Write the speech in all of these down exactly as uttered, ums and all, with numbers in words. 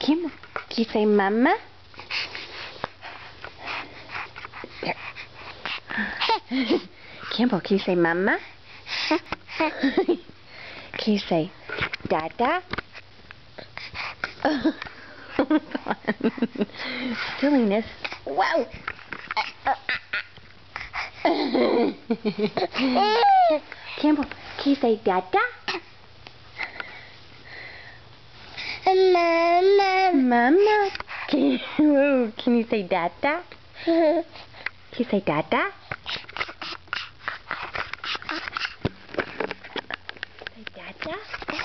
Campbell, can you say mama? Campbell, can you say mama? Can you say dada? Silliness. Wow. Campbell, can you say dada? Mama. Mama. Can you, whoa, can you say dada? Can you say dada? Say dada?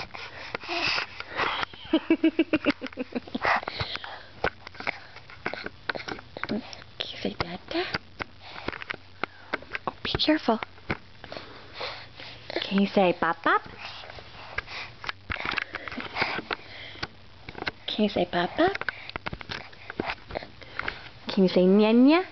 Can you say dada? Oh, be careful. Can you say bop bop? Can you say bop bop? Can you say nya nya?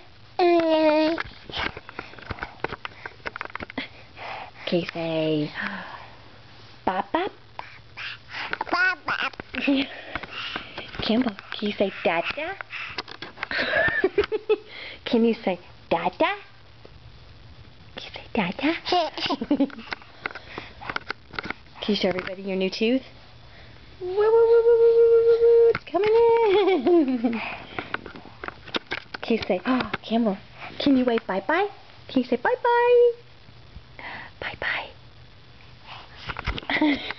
Can you say bop bop? Baba. Campbell, can you say dada? Can you say dada? Can you say dada? Can you show everybody your new tooth? Woo, woo, woo, woo, woo, woo, woo, woo, it's coming in. Can you say, oh, Campbell, can you wave bye-bye? Can you say bye-bye? Bye-bye.